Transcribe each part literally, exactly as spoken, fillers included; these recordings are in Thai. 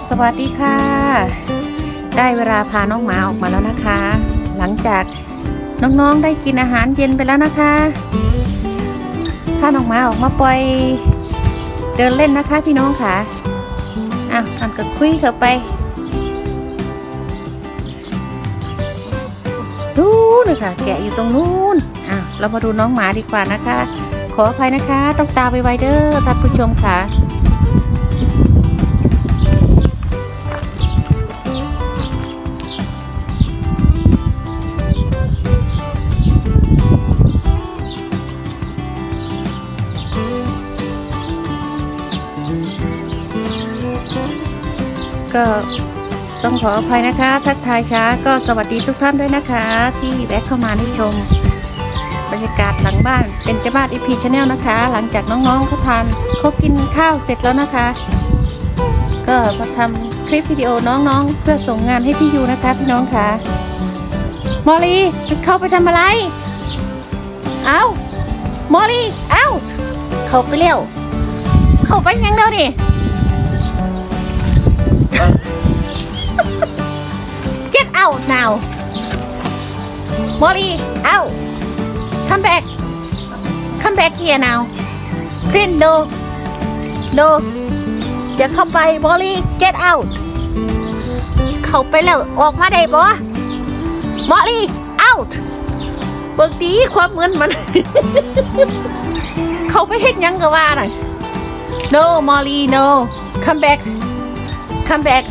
สวัสดีค่ะได้เวลาพาน้องหมาออกมาแล้วนะคะหลังจากน้องๆได้กินอาหารเย็นไปแล้วนะคะพาน้องหมาออกมาปล่อยเดินเล่นนะคะพี่น้องค่ะอ่ะอันก็คุยเข้าไปดูเลยค่ะแกะอยู่ตรงนู้นอ่ะเรามาดูน้องหมาดีกว่านะคะขออภัยนะคะต้องตามไปไวเดอร์ท่านผู้ชมค่ะก็ต้องขออภัยนะคะทักทายช้าก็สวัสดีทุกท่านด้วยนะคะที่แวะเข้ามาในชมบรรยากาศหลังบ้านเป็นเจ้าบ้าน อี พี Channel นะคะหลังจากน้องๆเขาทานเขากินข้าวเสร็จแล้วนะคะก็มาทำคลิปวิดีโอน้องๆเพื่อส่งงานให้พี่ยูนะคะพี่น้องค่ะมอลลี่เข้าไปทำอะไรเอามอลลี่เอาเข้าไปเร็วเข้าไปยังเร็วดิGet out now Molly out Come back Come back here now Clean no no อย่าเข้าไป Molly Get out เข้าไปแล้วออกมาได้บ่ Molly out เบิกดีความเหมือนมัน เข้าไปเฮ็ดยังก็ว่าน่ะ No Molly no Come back Come back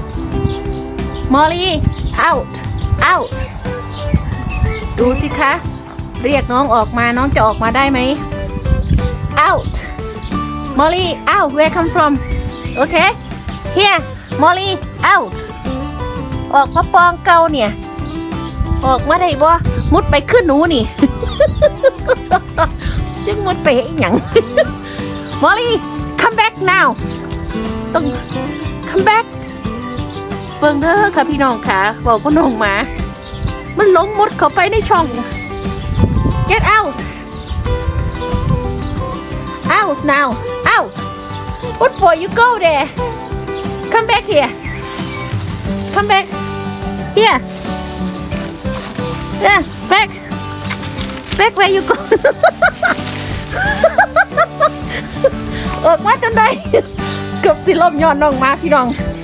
Molly out out ดูสิคะเรียกน้องออกมาน้องจะออกมาได้ไหม out Molly out where come from โอเค here Molly out ออกมาปองเก่าเนี่ยออกมาได้บ่มุดไปขึ้นหนูนี่ จึงมุดไปอีหยัง Molly come back now ต้อง come backเบิ่งเด้อค่ะพี่น้องค่ะบอกก็น้องหมามันหลงมุดเข้าไปในช่อง get out out now out what for you go there come back here come back here yeah back back where you go ออกมาจนได้เกือบสิลมย้อนน้องมาพี่น้อง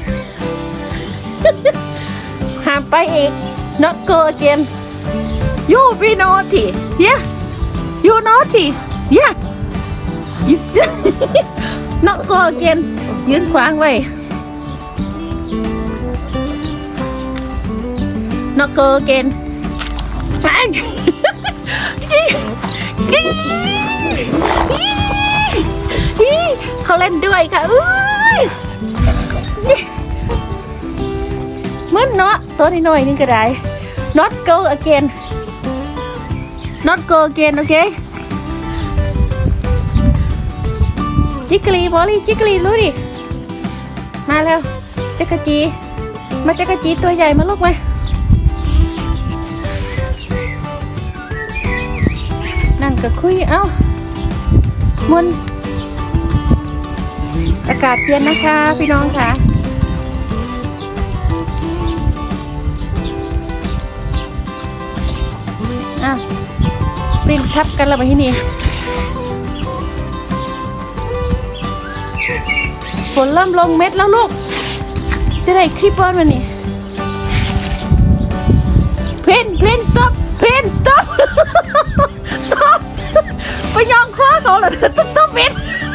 ห้ามไปอีก not go again you be naughty yeah you naughty yeah you not go again ยืนขวางไว้ not go again เขาเล่นด้วยค่ะมันเนาะตัวน้อยๆนี่ก็ได้ not go again not go again โอเคจิกกลีบอลลี่จิกกลีรู้ดิมาแล้วจักรจีมาจักรจีตัวใหญ่มาลูกไหมนั่งก็คุยเอ้ามุนอากาศเย็นนะคะพี่น้องค่ะปิ้นทับกันแล้วไปที่นี่ฝนเริ่มลงเม็ดแล้วลูกจะได้คลิปบอลมันนี่เพลนเพลน stop เพลน stop stop ไปยองคว้าเขาเลยต้องเม็ด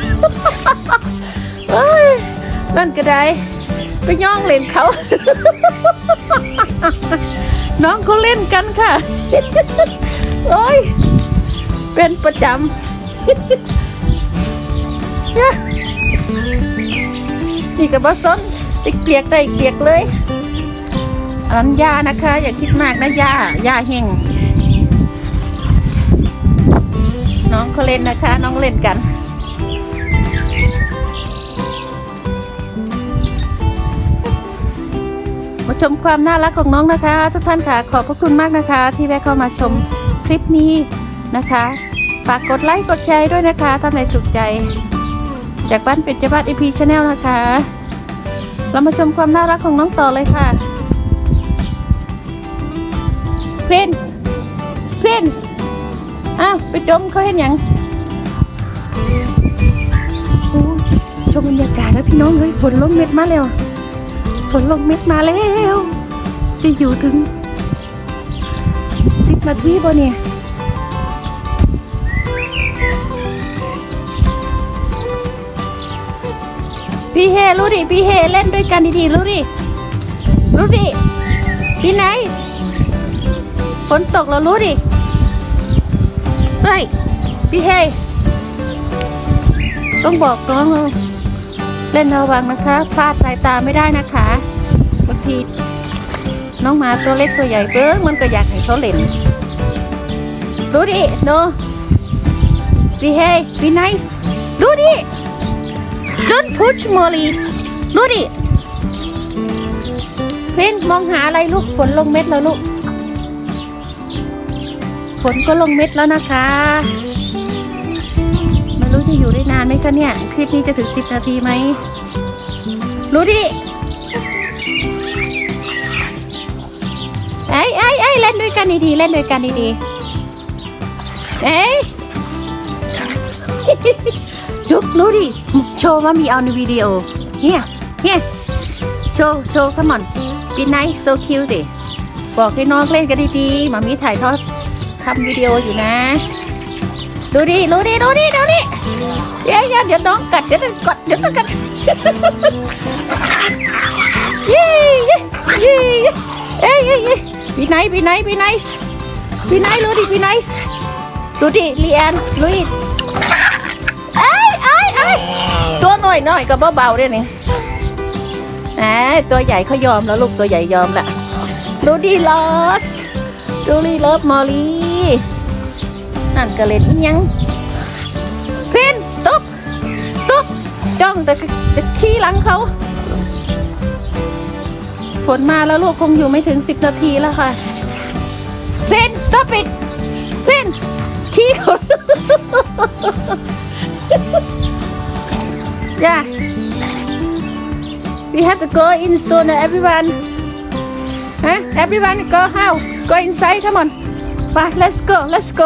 เอ้ยนั่นก็ได้ไปย่องเล่นเขา น้องเขาเล่นกันค่ะโอ้ยเป็นประจำ นี่กับบอสซนติดเปียกได้เปียกเลยอันยานะคะอย่าคิดมากนะยายาแห้งน้องเขาเล่นนะคะน้องเล่นกันมาชมความน่ารักของน้องนะคะทุกท่านค่ะขอบพระคุณมากนะคะที่แวะเข้ามาชมคลิปนี้นะคะฝากกดไลค์กดแชร์ด้วยนะคะถ้าใครถูกใจจากบ้านเป็ดเจ้าบ้าน อี พี Channel นะคะเรามาชมความน่ารักของน้องต่อเลยค่ะ Prince Prince อ้าวไปดมเขาเห็นยังโอ้ชมบรรยากาศนะพี่น้องเฮ้ยฝนลงเม็ดมาแล้วฝนลงเม็ดมาแล้วจะอยู่ถึงสิบนาทีป่ะเนี่ยพี่เฮรู้ดิพี่เฮเล่นด้วยกันดีๆรู้ดิรู้ดิพี่ไหนฝนตกแล้วรู้ดิใช่พี่เฮต้องบอกน้องเล่นระวังนะคะพลาดสายตาไม่ได้นะคะบางทีน้องหมาตัวเล็กตัวใหญ่เบิ้งมันก็อยากให้เขาเล่นรู้ดิโนพี่เฮพี่ไนส์รู้ดิDon't push Molly รู้ดิเพนมองหาอะไรลูกฝนลงเม็ดแล้วลูกฝนก็ลงเม็ดแล้วนะคะไม่รู้จะอยู่ได้นานไหมคะเนี่ยคลิปนี้จะถึงสิบนาทีไหมรู้ดิไอ้ไอ้ไอ้เล่นด้วยกันดีๆเล่นด้วยกันดีๆเอ้ยดูรู้ดิโชว์ว่ามีเอาในวิดีโอเฮียเฮียโชว์โชว์ come on be nice so cute ดิบอกให้น้องเล่นกันดีๆมามีถ่ายทอดทำวิดีโออยู่นะดูดิดูดิดูดิดูดิเดี๋ยวเดี๋ยวน้องกัดเดี๋ยวกดเดี๋ยวกัดยี่ยี่เอ้ยยี่ be nice be nice be nice be nice รู้ดิ be nice ดูดิลีแอนลุยตัวหน่อยหน่อยก็เบาๆด้วยนี่อ่าตัวใหญ่เขายอมแล้วลูกตัวใหญ่ยอมละดูดีลอสดูดีเลิฟมอลลี่นั่นก็เล่นยังเพนสต็อปสต็อปจ้องแต่จะขี้หลังเขาฝนมาแล้วลูกคงอยู่ไม่ถึงสิบนาทีแล้วค่ะเพนสต็อปปิดเพนขี้คน Yeah, we have to go in soon, everyone. Huh? Everyone go house, go inside. Come on, bye. Let's go, let's go.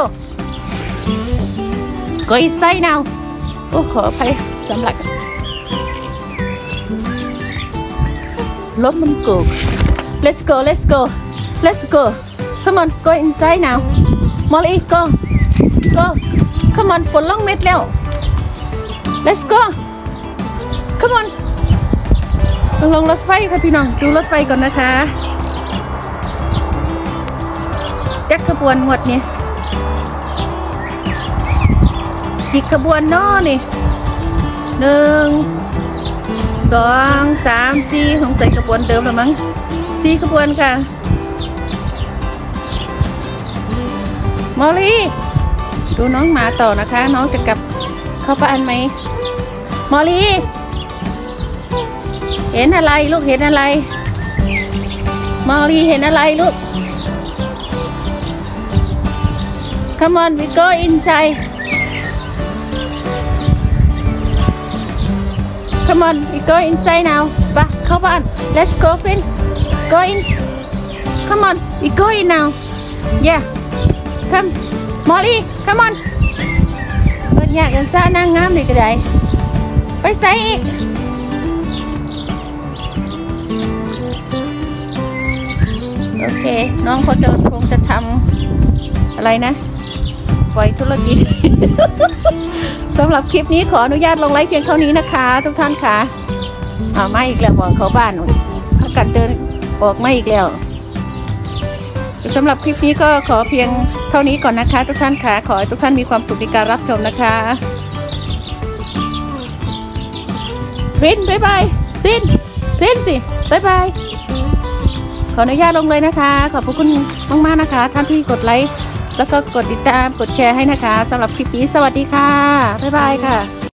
Go inside now. โอ้ขออภัยสำหรับลมมันโกก Let's go, let's go, let's go. Come on, go inside now. Molly, go, go. Come on, ฝนลงเม็ดแล้ว Let's go.Come on ลงรถไฟค่ะพี่น้องดูรถไฟก่อนนะคะจักขบวนหมดเนี่ยกี่ขบวนน้อนี่หนึ่งสองสามสี่สงสัยขบวนเดิมหรือมั้งสี่ขบวนค่ะมอลลี่ดูน้องหมาต่อนะคะน้องจะกลับเข้าบ้านไหมมอลลี่เห็นอะไรลูกเห็นอะไรมอลลี่เห็นอะไรลูก Come on we go inside Come on we go inside now ไปเข้าบ้าน Let's go Pin go in Come on we go in now Yeah Come Molly Come on เปิดอยากกันซ่านั่งงามเลยก็ได้ไปใส่อีกโอเคน้องเขาจะคงจะทำอะไรนะปล่อยธุรกิจ สำหรับคลิปนี้ขออนุญาตลงไลฟ์เพียงเท่านี้นะคะทุกท่านค่ะอ่าไม่อีกแล้วบอกเขาบ้านถ้ากันเดินบอกไม่อีกแล้วสำหรับคลิปนี้ก็ขอเพียงเท่านี้ก่อนนะคะทุกท่านค่ะขอให้ทุกท่านมีความสุขในการรับชมนะคะพินบายบายพินพินสิบายบายขออนุญาตลงเลยนะคะขอบคุณมากๆนะคะท่านที่กดไลค์แล้วก็กดติดตามกดแชร์ให้นะคะสำหรับคลิปนี้สวัสดีค่ะบ๊ายบายค่ะ